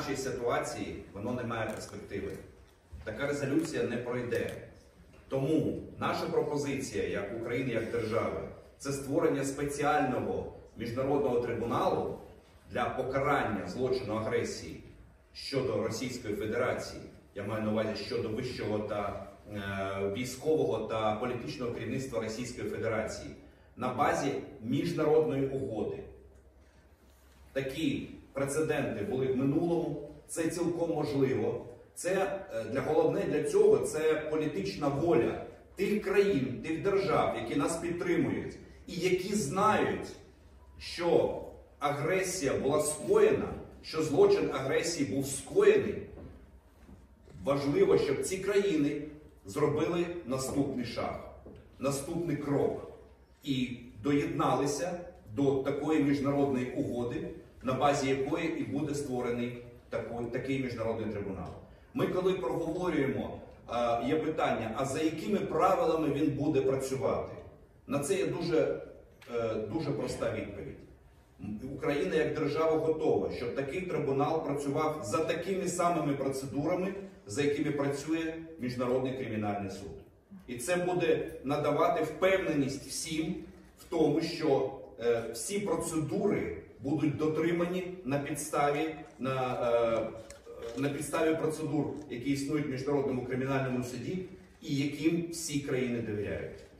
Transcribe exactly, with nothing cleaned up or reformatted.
нашій ситуації воно не має перспективи. Така резолюція не пройде. Тому наша пропозиція, як України, як держави, це створення спеціального міжнародного трибуналу для покарання злочину агресії щодо Російської Федерації. Я маю на увазі щодо вищого та е, військового та політичного керівництва Російської Федерації на базі міжнародної угоди. Такі прецеденти були в минулому, це цілком можливо. Це для головне для цього це політична воля тих країн, тих держав, які нас підтримують і які знають, що агресія була скоєна, що злочин агресії був скоєний. Важливо, щоб ці країни зробили наступний шаг, наступний крок і доєдналися до такої міжнародної угоди, на базі якої і буде створений такий, такий міжнародний трибунал. Ми коли проговорюємо, є питання, а за якими правилами він буде працювати? На це є дуже, дуже проста відповідь. Україна як держава готова, щоб такий трибунал працював за такими самими процедурами, за якими працює Міжнародний кримінальний суд. І це буде надавати впевненість всім в тому, що всі процедури будуть дотримані на підставі, на, на підставі процедур, які існують в Міжнародному кримінальному суді, і яким всі країни довіряють.